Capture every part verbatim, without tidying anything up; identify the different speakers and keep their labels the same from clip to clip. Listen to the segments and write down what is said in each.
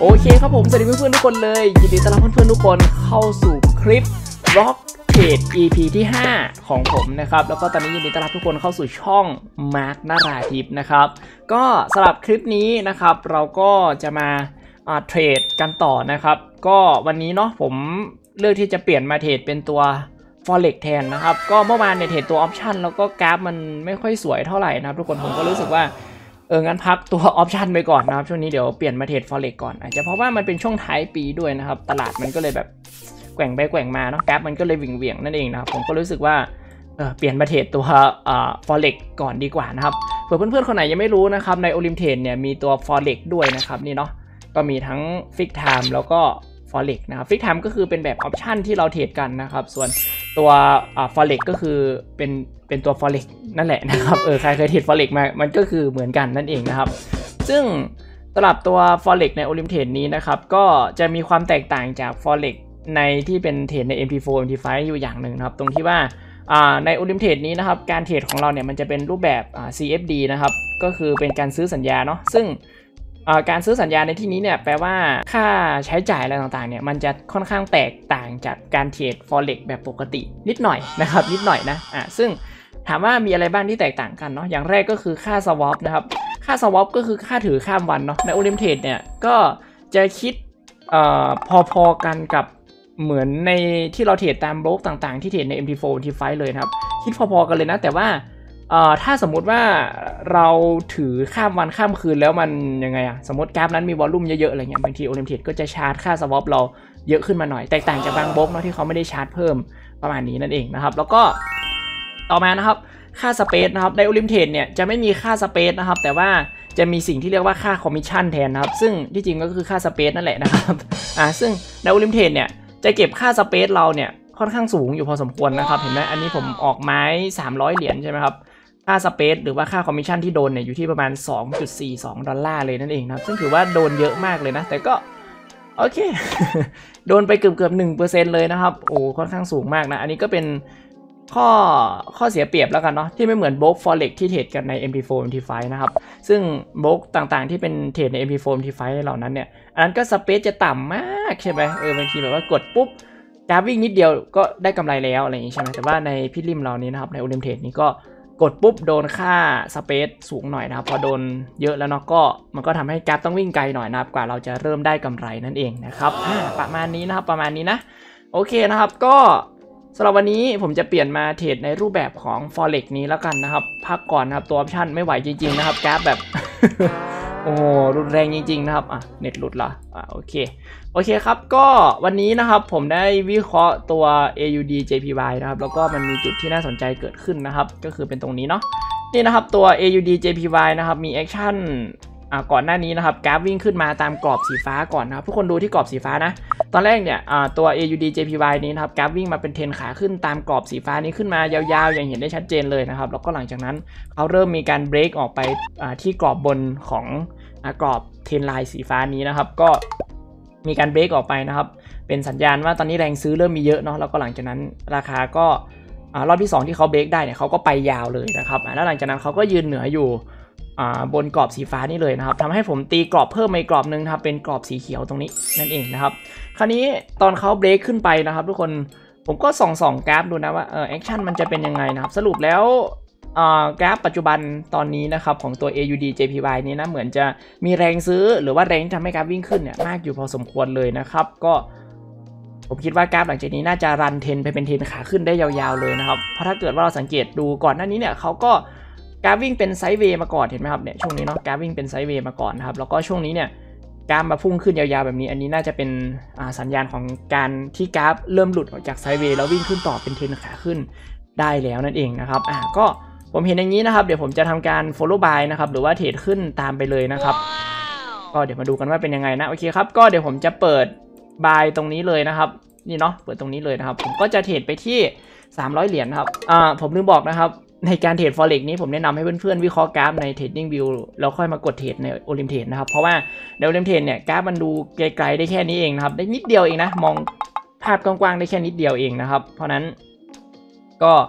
Speaker 1: โอเคครับผมสวัสดีเพื่อนๆทุกคนเลยยินดีต้อนรับเพื่อนๆทุกคนเข้าสู่คลิป Rock Trade อี พี ที่ห้าของผมนะครับแล้วก็ตอนนี้ยินดีต้อนรับทุกคนเข้าสู่ช่อง Mark นราธิปนะครับก็สำหรับคลิปนี้นะครับเราก็จะมาเทรดกันต่อนะครับก็วันนี้เนาะผมเลือกที่จะเปลี่ยนมาเทรดเป็นตัว Forex แทนนะครับก็เมื่อวานในเทรดตัวออปชั่นแล้วก็กราฟมันไม่ค่อยสวยเท่าไหร่นะครับทุกคนผมก็รู้สึกว่าเอองั้นพักตัวออปชันไปก่อนนะครับช่วงนี้เดี๋ยวเปลี่ยนมาเทรด Forex ก่อนอาจจะเพราะว่ามันเป็นช่วงท้ายปีด้วยนะครับตลาดมันก็เลยแบบแกว่งไปแกว่งมาเนาะกราฟมันก็เลยวิ่งเวียงนั่นเองนะครับผมก็รู้สึกว่าเออเปลี่ยนมาเทรดตัวเอ่อ Forex ก่อนดีกว่านะครับเผื่อเพื่อนๆคนไหนยังไม่รู้นะครับใน Olymtrade เนี่ยมีตัว Forex ด้วยนะครับนี่เนาะก็มีทั้ง Fix Time แล้วก็ Forex นะครับ Fix Time ก็คือเป็นแบบออปชันที่เราเทรดกันนะครับส่วนตัวอ่า Forex ก็คือเป็นเป็นตัว Forex นั่นแหละนะครับเออใครเคยเทรด Forex มามันก็คือเหมือนกันนั่นเองนะครับซึ่งสำหรับตัว Forex ใน Olymtrade นี้นะครับก็จะมีความแตกต่างจาก Forex ในที่เป็นเทรดใน เอ็ม ที โฟร์ เอ็ม ที ไฟว์ อยู่อย่างหนึ่งนะครับตรงที่ว่าใน Olymtrade นี้นะครับการเทรดของเราเนี่ยมันจะเป็นรูปแบบ ซี เอฟ ดี นะครับก็คือเป็นการซื้อสัญญาเนาะซึ่งการซื้อสัญญาในที่นี้เนี่ยแปลว่าค่าใช้จ่ายอะไรต่างๆเนี่ยมันจะค่อนข้างแตกต่างจากการเทรด Forex แบบปกตินิดหน่อยนะครับนิดหน่อยนะอ่ะซึ่งถามว่ามีอะไรบ้างที่แตกต่างกันเนาะอย่างแรกก็คือค่า swap นะครับค่า swap ก็คือค่าถือข้ามวันเนาะใน Olymtrade เนี่ยก็จะคิดเอ่อพอๆกันกับเหมือนในที่เราเทรดตามบล็อกต่างๆที่เทรดใน เอ็ม ที โฟร์ เอ็ม ที ไฟว์ เลยนะครับคิดพอๆกันเลยนะแต่ว่าเอ่อถ้าสมมุติว่าเราถือข้ามวันข้ามคืนแล้วมันยังไงอะสมมติกราฟนั้นมีวอลลุ่มเยอะๆอะไรเงี้ยบางที Olymtrade ก็จะชาร์จค่า swap เราเยอะขึ้นมาหน่อยแตกต่างจากบางบล็อกเนาะที่เขาไม่ได้ชาร์จเพิ่มประมาณนี้นั่นเองนะครับแล้วก็ต่อมานะครับค่าสเปซนะครับใน Olymtrade เนี่ยจะไม่มีค่าสเปซนะครับแต่ว่าจะมีสิ่งที่เรียกว่าค่าคอมมิชชั่นแทนนะครับซึ่งที่จริงก็คือค่าสเปซนั่นแหละนะครับอ่าซึ่งใน Olymtrade เนี่ยจะเก็บค่าสเปซเราเนี่ยค่อนข้างสูงอยู่พอสมควรนะครับเห็นไหมอันนี้ผมออกไม้สามร้อยเหรียญใช่ไหมครับค่าสเปซหรือว่าค่าคอมมิชชั่นที่โดนเนี่ยอยู่ที่ประมาณ สองจุดสี่สอง ดอลลาร์เลยนั่นเองนะครับซึ่งถือว่าโดนเยอะมากเลยนะแต่ก็โอเค โดนไปเกือบเกือบหนึ่งเปอร์เซ็นต์เลยนะครับโอ้ค่อนข้างสูงมากนะอันนี้ก็เป็นข้อข้อเสียเปรียบแล้วกันเนาะที่ไม่เหมือนบล็อก Forex ที่เทรดกันใน เอ็ม ที โฟร์ เอ็ม ที ไฟว์ นะครับซึ่งบล็อกต่างๆที่เป็นเทรดใน เอ็ม ที โฟร์ เอ็ม ที ไฟว์ เหล่านั้นเนี่ยอันนั้นก็สเปซจะต่ำมากใช่ไหมเออบางทีแบบว่ากดปุ๊บกราฟวิ่งนิดเดียวก็ได้กำไรแล้วอะไรอย่างนี้ใช่ไหมแต่ว่าในพิริมเรานี้นะครับใน Olymtrade นี้ก็กดปุ๊บโดนค่าสเปซสูงหน่อยนะครับพอโดนเยอะแล้วเนาะก็มันก็ทำให้กราฟต้องวิ่งไกลหน่อยนะครับกว่าเราจะเริ่มได้กำไรนั่นเองนะครับประมาณนี้นะครับประมาณนี้นะโอเคนะครับก็สำหรับวันนี้ผมจะเปลี่ยนมาเทรดในรูปแบบของ Forex นี้แล้วกันนะครับพักก่อนนะครับตัวออปชั่นไม่ไหวจริงๆนะครับกราฟแบบ โอ้รุนแรงจริงๆนะครับอ่ะเน็ตหลุดละอ่ะโอเคโอเคครับก็วันนี้นะครับผมได้วิเคราะห์ตัว เอ ยู ดี เจ พี วาย นะครับแล้วก็มันมีจุดที่น่าสนใจเกิดขึ้นนะครับก็คือเป็นตรงนี้เนาะนี่นะครับตัว เอ ยู ดี เจ พี วาย นะครับมีแอคชั่นอ่าก่อนหน้านี้นะครับกราฟวิ่งขึ้นมาตามกรอบสีฟ้าก่อนนะครับทุกคนดูที่กรอบสีฟ้านะตอนแรกเนี่ยอ่าตัว เอ ยู ดี เจ พี วาย นี้นะครับกราฟวิ่งมาเป็นเทรนขาขึ้นตามกรอบสีฟ้านี้ขึ้นมายาวๆอย่างเห็นได้ชัดเจนเลยนะครับแล้วก็หลังจากนั้นเขาเริ่มมีการเบรกออกไปอ่าที่กรอบบนของกรอบเทรนไลน์สีฟ้านี้นะครับก็มีการเบรกออกไปนะครับเป็นสัญญาณว่าตอนนี้แรงซื้อเริ่มมีเยอะเนาะแล้วก็หลังจากนั้นราคาก็รอบที่สองที่เขาเบรกได้เนี่ยเขาก็ไปยาวเลยนะครับแล้วหลังจากนั้นเขาก็ยืนเหนืออยู่บนกรอบสีฟ้านี่เลยนะครับทำให้ผมตีกรอบเพิ่มอีกกรอบนึงครับเป็นกรอบสีเขียวตรงนี้นั่นเองนะครับคราวนี้ตอนเขาเบรกขึ้นไปนะครับทุกคนผมก็ส่องส่องกราฟดูนะว่าเออแอคชั่นมันจะเป็นยังไงนะครับสรุปแล้วกราฟปัจจุบันตอนนี้นะครับของตัว เอ ยู ดี เจ พี วาย นี้นะเหมือนจะมีแรงซื้อหรือว่าแรงที่ทำให้กราฟวิ่งขึ้นเนี่ยมากอยู่พอสมควรเลยนะครับก็ผมคิดว่ากราฟหลังจากนี้น่าจะรันเทรนไปเป็นเทรนขาขึ้นได้ยาวๆเลยนะครับเพราะถ้าเกิดว่าเราสังเกตดูก่อนหน้านี้เนี่ยเขาก็กราฟวิ่งเป็นไซด์เวย์มาก่อนเห็นไหมครับเนี่ยช่วงนี้เนาะกราฟวิ่งเป็นไซด์เวย์มาก่อนนะครับแล้วก็ช่วงนี้เนี่ยกราฟมาพุ่งขึ้นยาวๆแบบนี้อันนี้น่าจะเป็นสัญญาณของการที่กราฟเริ่มหลุดออกจากไซด์เวย์แล้ววิ่งขึ้นต่อเป็นเทรนขาขึ้นได้แล้วนั่นเองนะครับอ่าก็ผมเห็นอย่างนี้นะครับเดี๋ยวผมจะทำการ follow buy นะครับหรือว่าเทรดขึ้นตามไปเลยนะครับ wow. ก็เดี๋ยวมาดูกันว่าเป็นยังไงนะโอเคครับก็เดี๋ยวผมจะเปิด buy ตรงนี้เลยนะครับนี่เนาะเปิดตรงนี้เลยนะครับผมก็จะเทรดไปที่สามร้อยเหรียญครับอ่าผมลืมบอกนะครับในการเทรด Forex นี้ผมแนะนำให้เพื่อนๆวิเคราะห์กราฟใน Trading View แล้วค่อยมากดเทรดใน Olymtrade นะครับเพราะว่าใน Olymtrade เนี่ยกราฟมันดูไกลๆได้แค่นี้เองนะครับได้นิดเดียวเองนะมองภาพกว้างๆได้แค่นิดเดียวเองนะครับเพราะนั้นก็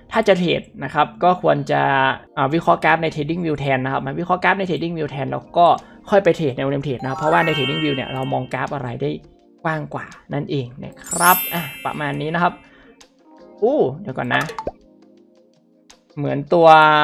Speaker 1: ถ้าจะเทรดนะครับก็ควรจะวิเคราะห์กราฟใน Trading View แทนนะครับมาวิเคราะห์กราฟใน Trading View แทนแล้วก็ค่อยไปเทรดใน Volume Trade นะครับเพราะว่าใน Trading View เนี่ยเรามองกราฟอะไรได้กว้างกว่านั่นเองนะครับอ่ะประมาณนี้นะครับอู้เดี๋ยวก่อนนะเหมือนตัว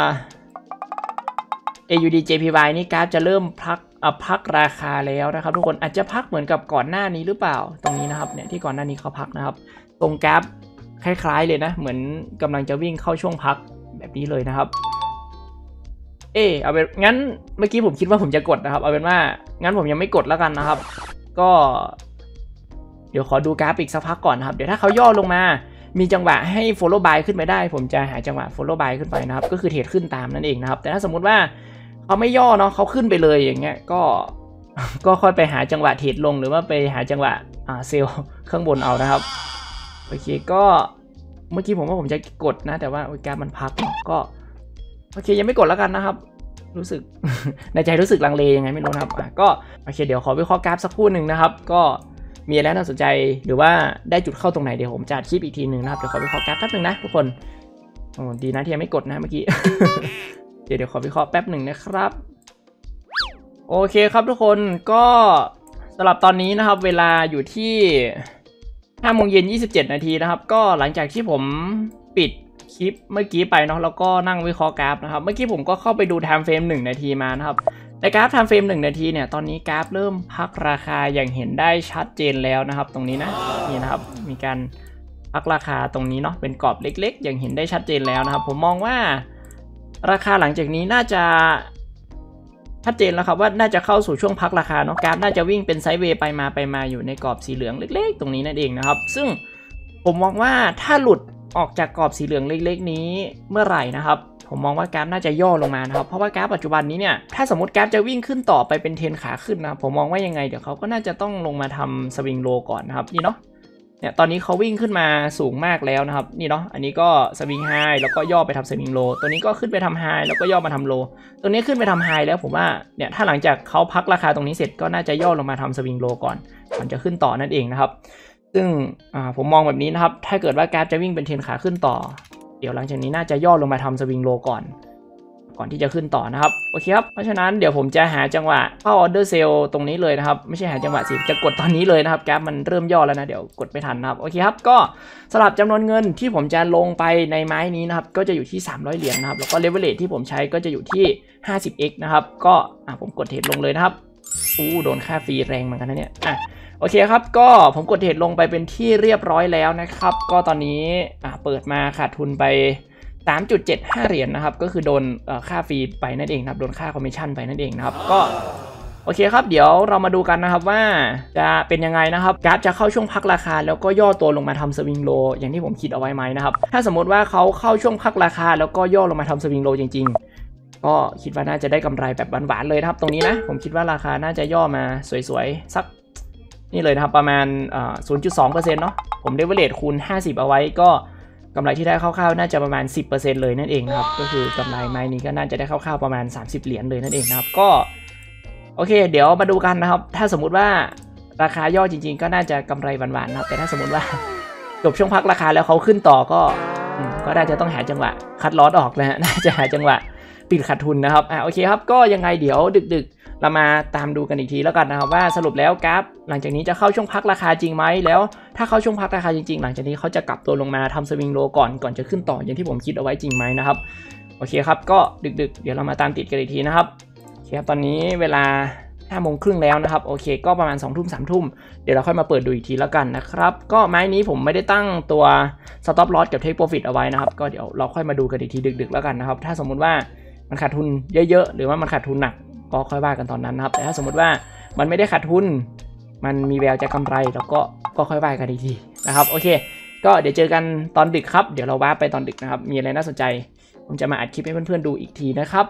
Speaker 1: เอ ยู ดี เจ พี วาย นี่กราฟจะเริ่มพักอ่ะพักราคาแล้วนะครับทุกคนอาจจะพักเหมือนกับก่อนหน้านี้หรือเปล่าตรงนี้นะครับเนี่ยที่ก่อนหน้านี้เขาพักนะครับตรงกราฟคล้ายๆเลยนะเหมือนกำลังจะวิ่งเข้าช่วงพักแบบนี้เลยนะครับเออเอาเป็นงั้นเมื่อกี้ผมคิดว่าผมจะกดนะครับเอาเป็นว่างั้นผมยังไม่กดแล้วกันนะครับก็เดี๋ยวขอดูกราฟอีกสักพักก่อนนะครับเดี๋ยวถ้าเขาย่อลงมามีจังหวะให้ follow buy ขึ้นไปได้ผมจะหาจังหวะ follow buy ขึ้นไปนะครับก็คือเทรดขึ้นตามนั่นเองนะครับแต่ถ้าสมมุติว่าเขาไม่ย่อเนาะเขาขึ้นไปเลยอย่างเงี้ยก็ก็ค่อยไปหาจังหวะเทรดลงหรือว่าไปหาจังหวะอ่าเซลล์ข้างบนเอานะครับโอเคก็เมื่อกี้ผมว่าผมจะกดนะแต่ว่ากราฟมันพักก็โอเคยังไม่กดแล้วกันนะครับรู้สึก ในใจรู้สึกลังเลยังไงไม่รู้นะครับอ่ะก็โอเคเดี๋ยวขอวิเคราะห์กราฟสักครู่หนึ่งนะครับก็มีอะไรน่าสนใจหรือว่าได้จุดเข้าตรงไหนเดี๋ยวผมจะคลิปอีกทีหนึ่งนะครับเดี๋ยวขอวิเคราะห์กราฟแป๊บหนึ่งนะทุกคนโอ้ดีนะที่ยังไม่กดนะเมื่อกี้ เดี๋ยวเดี๋ยวขอวิเคราะห์แป๊บหนึ่งนะครับโอเคครับทุกคนก็สำหรับตอนนี้นะครับเวลาอยู่ที่ห้าโมงเย็นยี่สิบเจ็ดนาทีนะครับก็หลังจากที่ผมปิดคลิปเมื่อกี้ไปเนาะแล้วก็นั่งวิเคราะห์กราฟนะครับเมื่อกี้ผมก็เข้าไปดู time frame หนึ่งนาทีมานะครับในกราฟ time frame หนึ่งนาทีเนี่ยตอนนี้กราฟเริ่มพักราคาอย่างเห็นได้ชัดเจนแล้วนะครับตรงนี้นะนี่นะครับมีการพักราคาตรงนี้เนาะเป็นกรอบเล็กๆอย่างเห็นได้ชัดเจนแล้วนะครับผมมองว่าราคาหลังจากนี้น่าจะชัดเจนแล้วครับว่าน่าจะเข้าสู่ช่วงพักราคาเนาะกราฟน่าจะวิ่งเป็นไซด์เวย์ไปมาไปมาอยู่ในกรอบสีเหลืองเล็กๆตรงนี้นั่นเองนะครับซึ่งผมมองว่าถ้าหลุดออกจากกรอบสีเหลืองเล็กๆนี้เมื่อไหร่นะครับผมมองว่ากราฟน่าจะย่อลงมานะครับเพราะว่ากราฟปัจจุบันนี้เนี่ยถ้าสมมติกราฟจะวิ่งขึ้นต่อไปเป็นเทรนขาขึ้นนะผมมองว่ายังไงเดี๋ยวเขาก็น่าจะต้องลงมาทำสวิงโลก่อนนะครับนี่เนาะเนี่ยตอนนี้เขาวิ่งขึ้นมาสูงมากแล้วนะครับนี่เนาะอันนี้ก็สวิงไฮแล้วก็ย่อไปทำสวิงโลตัวนี้ก็ขึ้นไปทำไฮแล้วก็ย่อมาทำโลตัวนี้ขึ้นไปทำไฮแล้วผมว่าเนี่ยถ้าหลังจากเขาพักราคาตรงนี้เสร็จก็น่าจะย่อลงมาทำสวิงโลก่อนก่อนจะขึ้นต่อนั่นเองนะครับซึ่งผมมองแบบนี้นะครับถ้าเกิดว่ากราฟจะวิ่งเป็นเทรนขาขึ้นต่อเดี๋ยวหลังจากนี้น่าจะย่อลงมาทำสวิงโลก่อนก่อนที่จะขึ้นต่อนะครับโอเคครับเพราะฉะนั้นเดี๋ยวผมจะหาจังหวะเข้าออเดอร์เซลตรงนี้เลยนะครับไม่ใช่หาจังหวะสิจะกดตอนนี้เลยนะครับกราฟมันเริ่มย่อแล้วนะเดี๋ยวกดไม่ทันนะครับโอเคครับก็สำหรับจำนวนเงินที่ผมจะลงไปในไม้นี้นะครับก็จะอยู่ที่สามร้อยเหรียญนะครับแล้วก็เลเวลเลทที่ผมใช้ก็จะอยู่ที่ ห้าสิบเอ็กซ์ นะครับก็อ่ะผมกดเทรดลงเลยนะครับอู้โดนค่าฟรีแรงเหมือนกันนะเนี่ยอ่ะโอเคครับก็ผมกดเทรดลงไปเป็นที่เรียบร้อยแล้วนะครับก็ตอนนี้อ่ะเปิดมาขาดทุนไปสามจุดเจ็ดห้า เหรียญ นะครับก็คือโดนค่าฟรีไปนั่นเองครับโดนค่าคอมมิชชั่นไปนั่นเองนะครับก็โอเคครับเดี๋ยวเรามาดูกันนะครับว่าจะเป็นยังไงนะครับกราฟจะเข้าช่วงพักราคาแล้วก็ย่อตัวลงมาทำสวิงโลอย่างที่ผมคิดเอาไว้ไหมนะครับถ้าสมมติว่าเขาเข้าช่วงพักราคาแล้วก็ย่อลงมาทำสวิงโลจริงๆก็คิดว่าน่าจะได้กำไรแบบหวานๆเลยนะครับตรงนี้นะผมคิดว่าราคาน่าจะย่อมาสวยๆสักนี่เลยนะครับประมาณ ศูนย์จุดสองเปอร์เซ็นต์ เนาะผมเลเวลเลทคูณห้าสิบเอาไว้ก็กำไรที่ได้คร่าวๆน่าจะประมาณ สิบเปอร์เซ็นต์ เลยนั่นเองนะครับก็คือกำไรไม้นี้ก็น่าจะได้คร่าวๆประมาณสามสิบเหรียญเลยนั่นเองนะครับก็โอเคเดี๋ยวมาดูกันนะครับถ้าสมมุติว่าราคาย่อจริงๆก็น่าจะกำไรหวานๆนะครับแต่ถ้าสมมติว่าจบช่วงพักราคาแล้วเขาขึ้นต่อก็ก็น่าจะต้องหาจังหวะคัดลอสออกนะฮะน่าจะหาจังหวะปิดขาดทุนนะครับอ่ะโอเคครับก็ยังไงเดี๋ยวดึกๆเรามาตามดูกันอีกทีแล้วกันนะครับว่าสรุปแล้วกราฟหลังจากนี้จะเข้าช่วงพักราคาจริงไหมแล้วถ้าเข้าช่วงพักราคาจริงๆหลังจากนี้เขาจะกลับตัวลงมาทำสวิงโลก่อนก่อนจะขึ้นต่ออย่างที่ผมคิดเอาไว้จริงไหมนะครับโอเคครับก็ดึกๆเดี๋ยวเรามาตามติดกันอีกทีนะครับโอเคครับตอนนี้เวลาห้าโมงครึ่งแล้วนะครับโอเคก็ประมาณสองทุ่มสามทุ่มเดี๋ยวเราค่อยมาเปิดดูอีกทีแล้วกันนะครับก็ไม้นี้ผมไม่ได้ตั้งตัว stop loss กับ take profit เอาไว้นะครับก็เดี๋ยวเราค่อยมาดูกันอีกทีดึกๆแล้วกันนะครับถ้าสมมุติว่ามันขาดทุนเยอะๆหรือว่ามันขาดทุนหนักก็ค่อยว่ากันตอนนั้นนะครับแต่ถ้าสมมติว่ามันไม่ได้ขาดทุนมันมีแววจะกำไรแล้วก็ก็ค่อยว่ากันอีกทีนะครับโอเคก็เดี๋ยวเจอกันตอนดึกครับเดี๋ยวเราว่าไปตอนดึกนะครับมีอะไรน่าสนใจผมจะมาอัดคลิปให้เพื่อนๆดูอีกทีนะครับ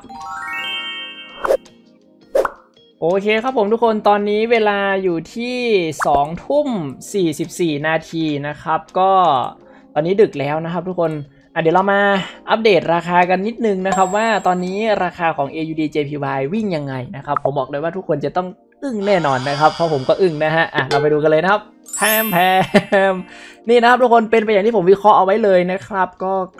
Speaker 1: โอเคครับผมทุกคนตอนนี้เวลาอยู่ที่สองทุ่มสี่สิบสี่นาทีนะครับก็ตอนนี้ดึกแล้วนะครับทุกคนอ่ะเดี๋ยวเรามาอัปเดตราคากันนิดนึงนะครับว่าตอนนี้ราคาของ เอ ยู ดี เจ พี วาย วิ่งยังไงนะครับผมบอกเลยว่าทุกคนจะต้องอึ้งแน่นอนนะครับเพราะผมก็อึ้งนะฮะอ่ะเราไปดูกันเลยนะครับแพมแพมนี่นะครับทุกคนเป็นไปอย่างที่ผมวิเคราะห์เอาไว้เลยนะครับก็กราฟ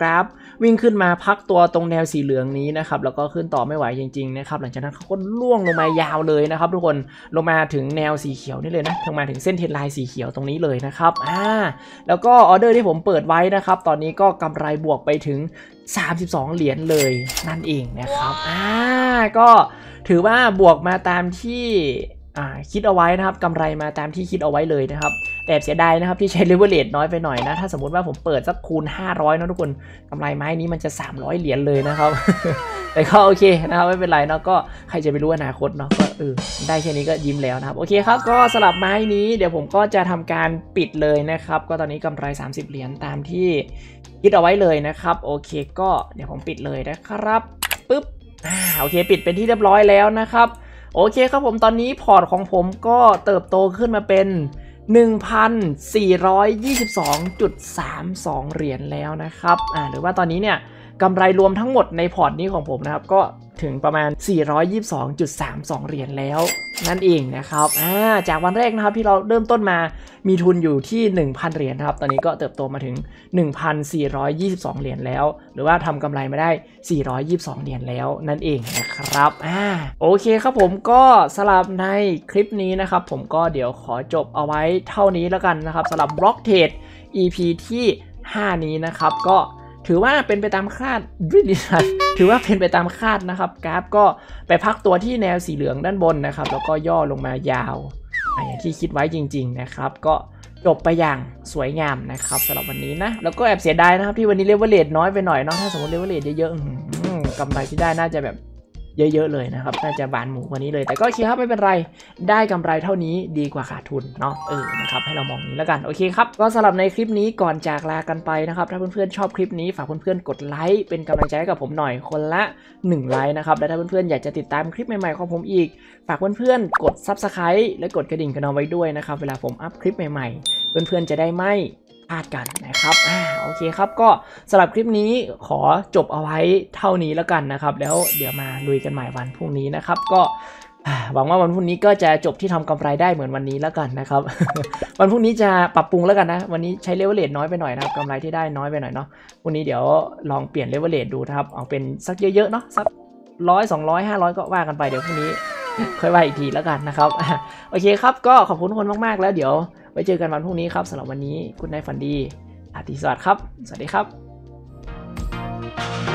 Speaker 1: วิ่งขึ้นมาพักตัวตรงแนวสีเหลืองนี้นะครับแล้วก็ขึ้นต่อไม่ไหวจริงๆนะครับหลังจากนั้นเขาก็ล่วงลงมายาวเลยนะครับทุกคนลงมาถึงแนวสีเขียวนี่เลยนะลงมาถึงเส้นเทรนไลน์สีเขียวตรงนี้เลยนะครับอ่าแล้วก็ออเดอร์ที่ผมเปิดไว้นะครับตอนนี้ก็กำไรบวกไปถึงสามสิบสองเหรียญเลยนั่นเองนะครับอ่าก็ถือว่าบวกมาตามที่อ่าคิดเอาไว้นะครับกำไรมาตามที่คิดเอาไว้เลยนะครับแต่เสียดายนะครับที่ใช้เลเวลเลทน้อยไปหน่อยนะถ้าสมมติว่าผมเปิดสักคูณห้าร้อยนะทุกคนกำไรไม้นี้มันจะสามร้อยเหรียญเลยนะครับ แต่ก็โอเคนะครับไม่เป็นไรเนาะก็ใครจะไปรู้อนาคตเนาะก็เออได้แค่นี้ก็ยิ้มแล้วนะครับโอเคครับก็สลับไม้นี้เดี๋ยวผมก็จะทำการปิดเลยนะครับก็ตอนนี้กำไรสามสิบเหรียญตามที่คิดเอาไว้เลยนะครับโอเคก็เดี๋ยวผมปิดเลยนะครับปึ๊บอ่าโอเคปิดเป็นที่เรียบร้อยแล้วนะครับโอเคครับผมตอนนี้พอร์ตของผมก็เติบโตขึ้นมาเป็น หนึ่งพันสี่ร้อยยี่สิบสองจุดสามสอง เหรียญแล้วนะครับอ่าหรือว่าตอนนี้เนี่ยกำไรรวมทั้งหมดในพอร์ตนี้ของผมนะครับก็ถึงประมาณ สี่ร้อยยี่สิบสองจุดสามสอง เหรียญแล้วนั่นเองนะครับอ่าจากวันแรกนะครับที่เราเริ่มต้นมามีทุนอยู่ที่ หนึ่งพัน เหรียญครับตอนนี้ก็เติบโตมาถึง หนึ่งพันสี่ร้อยยี่สิบสอง เหรียญแล้วหรือว่าทำกำไรมาได้สี่ร้อยยี่สิบสองเหรียญแล้วนั่นเองนะครับอ่าโอเคครับผมก็สำหรับในคลิปนี้นะครับผมก็เดี๋ยวขอจบเอาไว้เท่านี้แล้วกันนะครับสำหรับ Block Trade อี พี ที่ห้านี้นะครับก็ถือว่าเป็นไปตามคาดถือว่าเป็นไปตามคาดนะครับกราฟก็ไปพักตัวที่แนวสีเหลืองด้านบนนะครับแล้วก็ย่อลงมายาวอย่างที่คิดไว้จริงๆนะครับก็จบไปอย่างสวยงามนะครับสำหรับวันนี้นะแล้วก็แอบเสียดายนะครับที่วันนี้เลเวลเลทน้อยไปหน่อยเนาะถ้าสมมติเลเวลเลทเยอะๆกำไรที่ได้น่าจะแบบเยอะๆเลยนะครับน่าจะบานหมูกว่านี้เลยแต่ก็โอเคครับไม่เป็นไรได้กำไรเท่านี้ดีกว่าขาดทุนเนาะเออนะครับให้เรามองนี้แล้วกันโอเคครับก็สำหรับในคลิปนี้ก่อนจากลากันไปนะครับถ้าเพื่อนๆชอบคลิปนี้ฝากเพื่อนๆกดไลค์เป็นกำลังใจให้กับผมหน่อยคนละหนึ่งไลค์นะครับและถ้าเพื่อนๆอยากจะติดตามคลิปใหม่ๆของผมอีกฝากเพื่อนๆกด ซับสไครบ์ และกดกระดิ่งกันเอาไว้ด้วยนะครับเวลาผมอัพคลิปใหม่ๆเพื่อนๆจะได้ไม่พลาดกันนะครับอ่าโอเคครับก็สำหรับคลิปนี้ขอจบเอาไว้เท่านี้แล้วกันนะครับแล้วเดี๋ยวมาลุยกันใหม่วันพรุ่งนี้นะครับก็หวังว่าวันพรุ่งนี้ก็จะจบที่ทำกำไรได้เหมือนวันนี้แล้วกันนะครับ วันพรุ่งนี้จะปรับปรุงแล้วกันนะวันนี้ใช้เลเวลเลทน้อยไปหน่อยนะครับกำไรที่ได้น้อยไปหน่อยเนาะพรุ่งนี้เดี๋ยวลองเปลี่ยนเลเวลเลทดูนะครับเอาเป็นสักเยอะๆเนาะสักร้อยสองร้อยห้าร้อยก็ว่ากันไปเดี๋ยวพรุ่งนี้ค่อยว่าอีกทีแล้วกันนะครับโอเคครับก็ขอบคุณทุกคนมากๆแล้วเดี๋ยวไว้เจอกันวันพรุ่งนี้ครับสำหรับวันนี้คุณนายฝันดีอาทิตย์สวัสดิ์ครับสวัสดีครับ